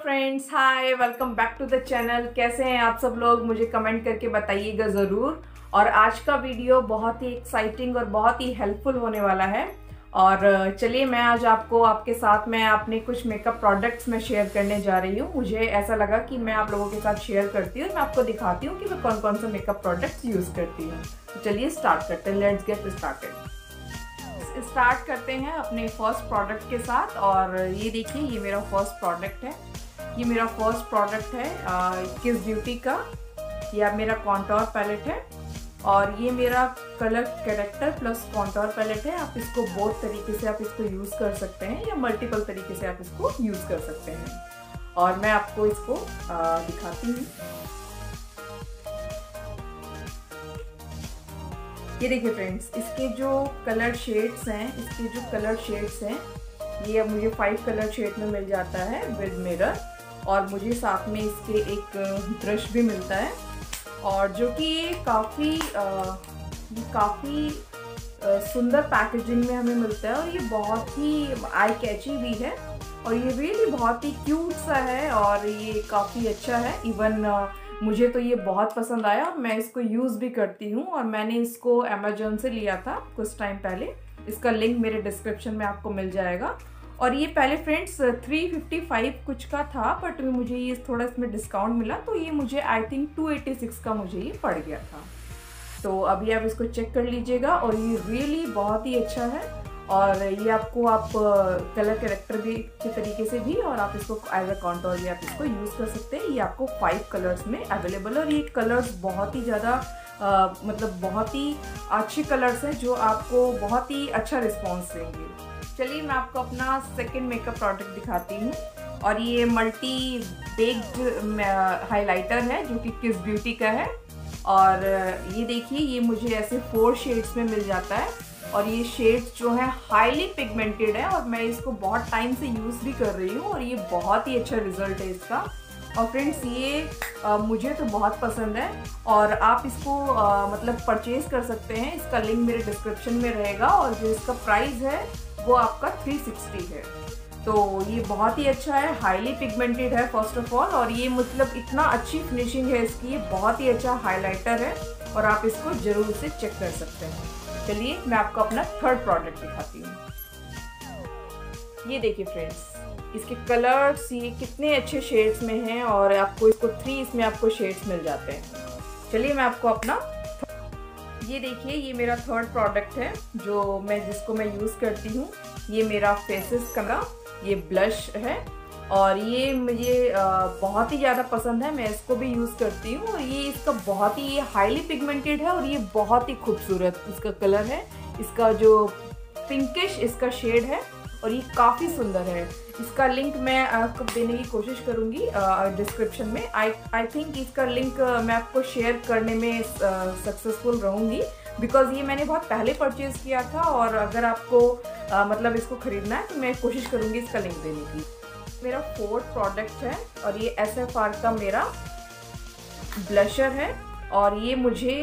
Friends, hi, welcome back to the channel. कैसे हैं आप सब लोग? मुझे कमेंट करके बताइएगा ज़रूर। और आज का वीडियो बहुत ही एक्साइटिंग और बहुत ही हेल्पफुल होने वाला है। और चलिए, मैं आज आपको आपके साथ में अपने कुछ मेकअप प्रोडक्ट्स में शेयर करने जा रही हूँ। मुझे ऐसा लगा कि मैं आप लोगों के साथ शेयर करती हूँ, मैं आपको दिखाती हूँ कि मैं कौन कौन सा मेकअप प्रोडक्ट्स यूज़ करती हूँ। तो चलिए स्टार्ट करते हैं। Let's get started. स्टार्ट करते हैं अपने फर्स्ट प्रोडक्ट के साथ। और ये देखिए, ये मेरा फर्स्ट प्रोडक्ट है। ये मेरा फर्स्ट प्रोडक्ट है किस ब्यूटी का। यह मेरा कॉन्टोर पैलेट है और ये मेरा colour corrector plus contour palette है। आप इसको बहुत तरीके से आप इसको यूज़ कर सकते हैं या मल्टीपल तरीके से आप इसको यूज़ कर सकते हैं। और मैं आपको इसको दिखाती हूँ। ये देखिए फ्रेंड्स, इसके जो कलर शेड्स हैं, ये अब मुझे 5 कलर शेड में मिल जाता है विद मिरर। और मुझे साथ में इसके एक ब्रश भी मिलता है और जो कि ये काफ़ी सुंदर पैकेजिंग में हमें मिलता है। और ये बहुत ही आई कैची भी है और ये रियली बहुत ही क्यूट सा है और ये काफ़ी अच्छा है। इवन मुझे तो ये बहुत पसंद आया और मैं इसको यूज़ भी करती हूँ। और मैंने इसको अमेजोन से लिया था कुछ टाइम पहले। इसका लिंक मेरे डिस्क्रिप्शन में आपको मिल जाएगा। और ये पहले फ्रेंड्स 355 कुछ का था, बट मुझे ये थोड़ा इसमें डिस्काउंट मिला तो ये मुझे आई थिंक 286 का मुझे ये पड़ गया था। तो अभी आप इसको चेक कर लीजिएगा और ये रियली बहुत ही अच्छा है। और ये आपको आप कलर करेक्टर भी के तरीके से भी और आप इसको एज अ कॉन्टोर भी आप इसको यूज़ कर सकते हैं। ये आपको 5 कलर्स में अवेलेबल है और ये कलर्स बहुत ही ज़्यादा मतलब बहुत ही अच्छे कलर्स हैं जो आपको बहुत ही अच्छा रिस्पॉन्स देंगे। चलिए, मैं आपको अपना सेकंड मेकअप प्रोडक्ट दिखाती हूँ। और ये मल्टी बेक्ड हाइलाइटर है जो कि किस ब्यूटी का है। और ये देखिए, ये मुझे ऐसे 4 शेड्स में मिल जाता है और ये शेड्स जो है हाईली पिगमेंटेड है और मैं इसको बहुत टाइम से यूज़ भी कर रही हूँ और ये बहुत ही अच्छा रिजल्ट है इसका। और फ्रेंड्स, ये मुझे तो बहुत पसंद है और आप इसको मतलब परचेज़ कर सकते हैं। इसका लिंक मेरे डिस्क्रिप्शन में रहेगा और जो इसका प्राइस है वो आपका 360 है। तो ये बहुत ही अच्छा है, हाईली पिगमेंटेड है फर्स्ट ऑफ ऑल। और ये मतलब इतना अच्छी फिनिशिंग है इसकी, ये बहुत ही अच्छा हाइलाइटर है और आप इसको ज़रूर से चेक कर सकते हैं। चलिए, मैं आपको अपना थर्ड प्रोडक्ट दिखाती हूँ। ये देखिए फ्रेंड्स, इसके कलर्स ये कितने अच्छे शेड्स में हैं और आपको इसको 3 इसमें आपको शेड्स मिल जाते हैं। चलिए, मैं आपको अपना ये देखिए, ये मेरा थर्ड प्रोडक्ट है जिसको मैं यूज़ करती हूँ। ये मेरा फेसेस का ये ब्लश है और ये मुझे बहुत ही ज़्यादा पसंद है। मैं इसको भी यूज़ करती हूँ और ये इसका बहुत ही हाईली पिगमेंटेड है और ये बहुत ही खूबसूरत इसका कलर है। इसका जो पिंकिश इसका शेड है और ये काफ़ी सुंदर है। इसका लिंक मैं आपको देने की कोशिश करूँगी डिस्क्रिप्शन में। आई थिंक इसका लिंक मैं आपको शेयर करने में सक्सेसफुल रहूँगी बिकॉज़ ये मैंने बहुत पहले परचेज़ किया था। और अगर आपको मतलब इसको ख़रीदना है तो मैं कोशिश करूँगी इसका लिंक देने की। मेरा फोर्थ प्रोडक्ट है और ये SFR का मेरा ब्लशर है। और ये मुझे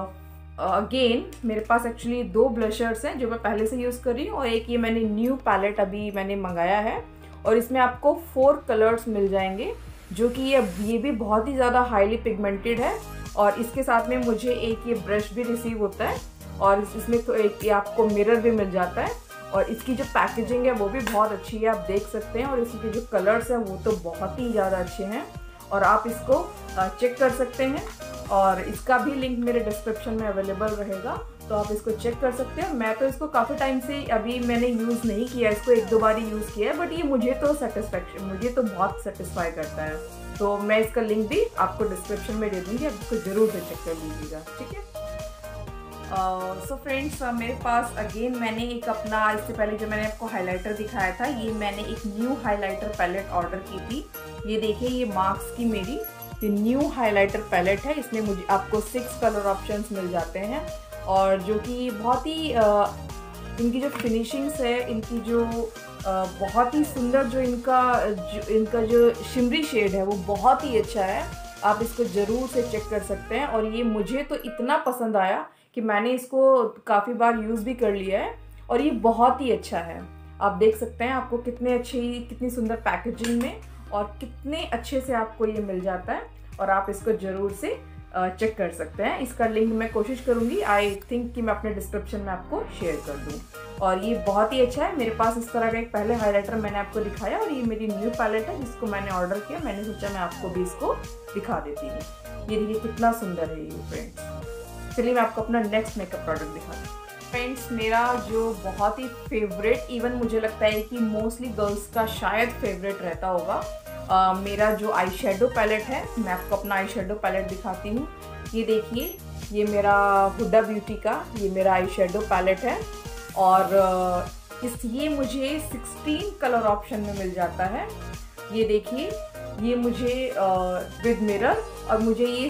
अगेन मेरे पास एक्चुअली 2 ब्लशर्स हैं जो मैं पहले से यूज़ कर रही हूँ और एक ये मैंने न्यू पैलेट अभी मैंने मंगाया है और इसमें आपको 4 कलर्स मिल जाएंगे जो कि ये भी बहुत ही ज़्यादा हाईली पिगमेंटेड है। और इसके साथ में मुझे एक ये ब्रश भी रिसीव होता है और इसमें तो एक ये आपको मिरर भी मिल जाता है। और इसकी जो पैकेजिंग है वो भी बहुत अच्छी है, आप देख सकते हैं। और इसके जो कलर्स हैं वो तो बहुत ही ज़्यादा अच्छे हैं और आप इसको चेक कर सकते हैं। और इसका भी लिंक मेरे डिस्क्रिप्शन में अवेलेबल रहेगा तो आप इसको चेक कर सकते हैं। मैं तो इसको काफ़ी टाइम से अभी मैंने यूज़ नहीं किया, इसको 1-2 बार ही यूज़ किया है, बट ये मुझे तो बहुत सेटिस्फाई करता है। तो मैं इसका लिंक भी आपको डिस्क्रिप्शन में दे दूँगी, आप इसको ज़रूर से चेक कर लीजिएगा, ठीक है। सो फ्रेंड्स, मेरे पास अगेन मैंने एक अपना इससे पहले जो मैंने आपको हाइलाइटर दिखाया था, ये मैंने एक न्यू हाइलाइटर पैलेट ऑर्डर की थी। ये देखिए, ये मार्क्स की मेरी ये न्यू हाइलाइटर पैलेट है। इसमें मुझे आपको 6 कलर ऑप्शंस मिल जाते हैं और जो कि बहुत ही इनकी जो फिनिशिंग्स है, इनकी जो बहुत ही सुंदर जो इनका जो शिमरी शेड है वो बहुत ही अच्छा है। आप इसको ज़रूर से चेक कर सकते हैं। और ये मुझे तो इतना पसंद आया कि मैंने इसको काफ़ी बार यूज़ भी कर लिया है और ये बहुत ही अच्छा है। आप देख सकते हैं आपको कितनी सुंदर पैकेजिंग में और कितने अच्छे से आपको ये मिल जाता है, और आप इसको ज़रूर से चेक कर सकते हैं। इसका लिंक मैं कोशिश करूँगी, आई थिंक कि मैं अपने डिस्क्रिप्शन में आपको शेयर कर दूँ। और ये बहुत ही अच्छा है। मेरे पास इस तरह का एक पहले हाइलाइटर मैंने आपको दिखाया, और ये मेरी न्यू पैलेट है जिसको मैंने ऑर्डर किया। मैंने सोचा मैं आपको भी इसको दिखा देती हूँ। ये देखिए कितना सुंदर है ये फ्रेंड्स। चलिए मैं आपको अपना नेक्स्ट मेकअप प्रोडक्ट दिखाती हूँ। फ्रेंड्स, मेरा जो बहुत ही फेवरेट, इवन मुझे लगता है कि मोस्टली गर्ल्स का शायद फेवरेट रहता होगा, मेरा जो आई शेडो पैलेट है। मैं आपको अपना आई शेडो पैलेट दिखाती हूँ। ये देखिए, ये मेरा हुडा ब्यूटी का ये मेरा आई शेडो पैलेट है, और ये मुझे 16 कलर ऑप्शन में मिल जाता है। ये देखिए, ये मुझे विद मिरर, और मुझे ये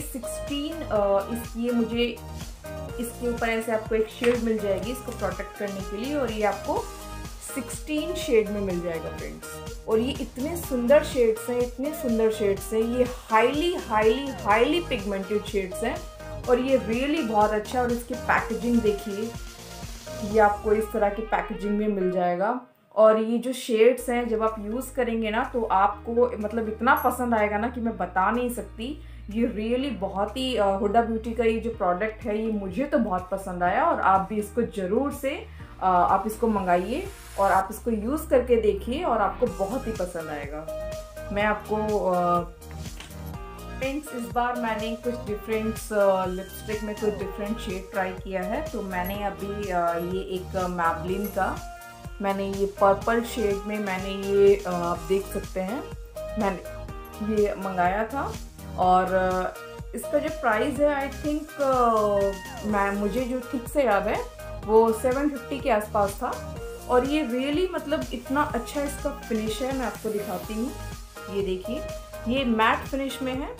16 ये मुझे इसके ऊपर ऐसे आपको एक शेड मिल जाएगी इसको प्रोटेक्ट करने के लिए, और ये आपको 16 शेड में मिल जाएगा फ्रेंड्स। और ये इतने सुंदर शेड्स हैं, इतने सुंदर शेड्स हैं। ये highly highly highly pigmented shades हैं, और ये रियली बहुत अच्छा है। और इसकी पैकेजिंग देखिए, ये आपको इस तरह की पैकेजिंग में मिल जाएगा। और ये जो शेड्स हैं जब आप यूज़ करेंगे ना, तो आपको मतलब इतना पसंद आएगा ना कि मैं बता नहीं सकती। ये रियली बहुत ही हुडा ब्यूटी का ये जो प्रोडक्ट है, ये मुझे तो बहुत पसंद आया, और आप भी इसको ज़रूर से आप इसको मंगाइए और आप इसको यूज़ करके देखिए, और आपको बहुत ही पसंद आएगा। मैं आपको फ्रेंड्स, इस बार मैंने कुछ डिफरेंट लिपस्टिक में कुछ डिफरेंट शेड ट्राई किया है। तो मैंने अभी ये एक मैबलिन का मैंने ये पर्पल शेड में मैंने ये आप देख सकते हैं, मैंने ये मंगाया था। और इसका जो प्राइस है, आई थिंक मुझे जो ठीक से याद है वो 750 के आसपास था। और ये रियली मतलब इतना अच्छा इसका फिनिश है। मैं आपको दिखाती हूँ। ये देखिए, ये मैट फिनिश में है।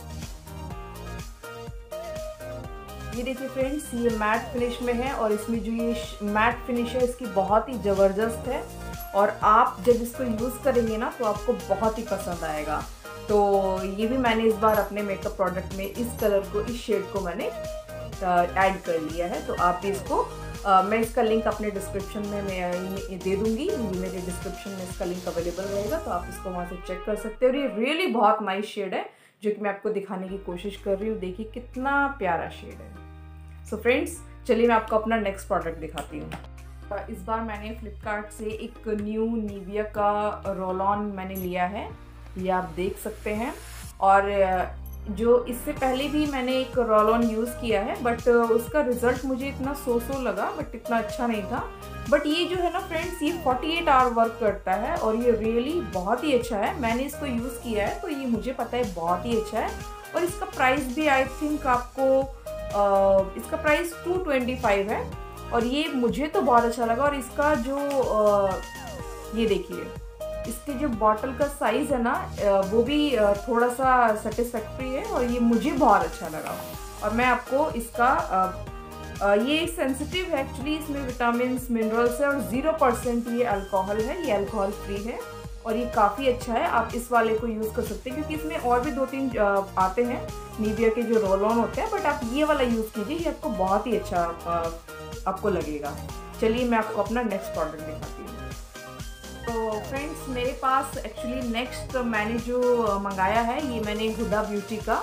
ये देखिए फ्रेंड्स, ये मैट फिनिश में है, और इसमें जो ये मैट फिनिश है इसकी बहुत ही ज़बरदस्त है। और आप जब इसको यूज़ करेंगे ना, तो आपको बहुत ही पसंद आएगा। तो ये भी मैंने इस बार अपने मेकअप प्रोडक्ट में इस कलर को, इस शेड को मैंने ऐड कर लिया है। तो आप भी इसको मैं इसका लिंक अपने डिस्क्रिप्शन में मैं दे दूंगी। मेरे डिस्क्रिप्शन में इसका लिंक अवेलेबल रहेगा, तो आप इसको वहाँ से चेक कर सकते हो। और ये रियली बहुत नाइस शेड है, जो कि मैं आपको दिखाने की कोशिश कर रही हूँ। देखिए कितना प्यारा शेड है। सो फ्रेंड्स, चलिए मैं आपको अपना नेक्स्ट प्रोडक्ट दिखाती हूँ। इस बार मैंने फ्लिपकार्ट से एक न्यू निविया का रोल ऑन मैंने लिया है, ये आप देख सकते हैं। और जो इससे पहले भी मैंने एक रोल ऑन यूज़ किया है, बट उसका रिज़ल्ट मुझे इतना सो लगा, बट इतना अच्छा नहीं था। बट ये जो है ना फ्रेंड्स, ये 48 आवर वर्क करता है, और ये रियली बहुत ही अच्छा है। मैंने इसको यूज़ किया है, तो ये मुझे पता है बहुत ही अच्छा है। और इसका प्राइस भी आई थिंक आपको इसका प्राइस 225 है, और ये मुझे तो बहुत अच्छा लगा। और इसका जो ये देखिए, इसके जो बॉटल का साइज़ है ना, वो भी थोड़ा सा सेटिस्फैक्ट्री है, और ये मुझे बहुत अच्छा लगा। और मैं आपको इसका ये सेंसिटिव है एक्चुअली, इसमें विटामिन मिनरल्स है, और 0% ये अल्कोहल है, ये अल्कोहल फ्री है, और ये काफ़ी अच्छा है। आप इस वाले को यूज़ कर सकते हैं, क्योंकि इसमें और भी 2-3 आते हैं निविया के जो रोल ऑन होते हैं, बट आप ये वाला यूज़ कीजिए, ये आपको बहुत ही अच्छा आपको लगेगा। चलिए मैं आपको अपना नेक्स्ट प्रोडक्ट दिखाती हूँ। तो फ्रेंड्स, मेरे पास एक्चुअली नेक्स्ट मैंने जो मंगाया है, ये मैंने हुडा ब्यूटी का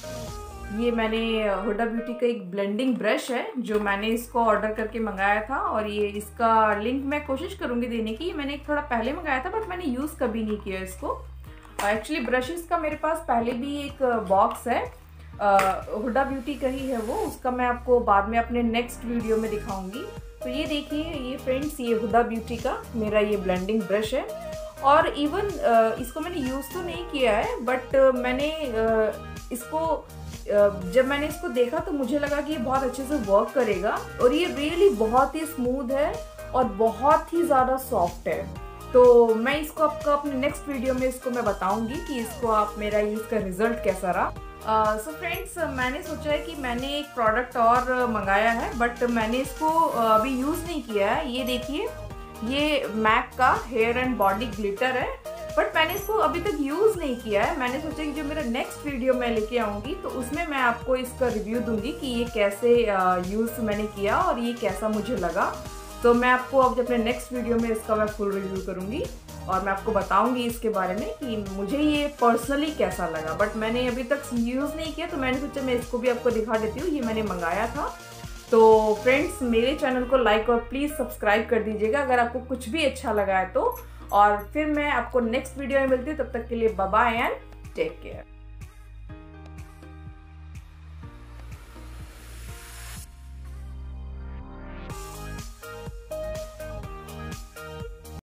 एक ब्लेंडिंग ब्रश है, जो मैंने इसको ऑर्डर करके मंगाया था। और ये इसका लिंक मैं कोशिश करूँगी देने की। मैंने एक थोड़ा पहले मंगाया था, बट मैंने यूज़ कभी नहीं किया इसको। एक्चुअली ब्रशेस का मेरे पास पहले भी एक बॉक्स है, हुडा ब्यूटी का ही है वो, उसका मैं आपको बाद में अपने नेक्स्ट वीडियो में दिखाऊंगी। तो ये देखिए, ये फ्रेंड्स, ये हुडा ब्यूटी का मेरा ये ब्लेंडिंग ब्रश है। और इवन इसको मैंने यूज़ तो नहीं किया है, बट मैंने इसको जब मैंने इसको देखा तो मुझे लगा कि ये बहुत अच्छे से वर्क करेगा। और ये रियली बहुत ही स्मूथ है, और बहुत ही ज़्यादा सॉफ्ट है। तो मैं इसको आपको अपने नेक्स्ट वीडियो में इसको मैं बताऊंगी कि इसको आप मेरा इसका रिजल्ट कैसा रहा। सो फ्रेंड्स, मैंने सोचा है कि मैंने एक प्रोडक्ट और मंगाया है, बट मैंने इसको अभी यूज़ नहीं किया है। ये देखिए, ये मैक का हेयर एंड बॉडी ग्लिटर है, बट मैंने इसको अभी तक यूज़ नहीं किया है। मैंने सोचा कि जो मेरा नेक्स्ट वीडियो मैं लेके आऊँगी, तो उसमें मैं आपको इसका रिव्यू दूंगी कि ये कैसे यूज़ मैंने किया और ये कैसा मुझे लगा। तो मैं आपको अब अपने नेक्स्ट वीडियो में इसका मैं फुल रिव्यू करूँगी। और मैं आपको बताऊंगी इसके बारे में कि मुझे ये पर्सनली कैसा लगा। बट मैंने अभी तक यूज़ नहीं किया, तो मैंने सोचा मैं इसको भी आपको दिखा देती हूँ। ये मैंने मंगाया था। तो फ्रेंड्स, मेरे चैनल को लाइक और प्लीज़ सब्सक्राइब कर दीजिएगा अगर आपको कुछ भी अच्छा लगा है तो। और फिर मैं आपको नेक्स्ट वीडियो में मिलती हूँ, तब तक के लिए bye bye and take care.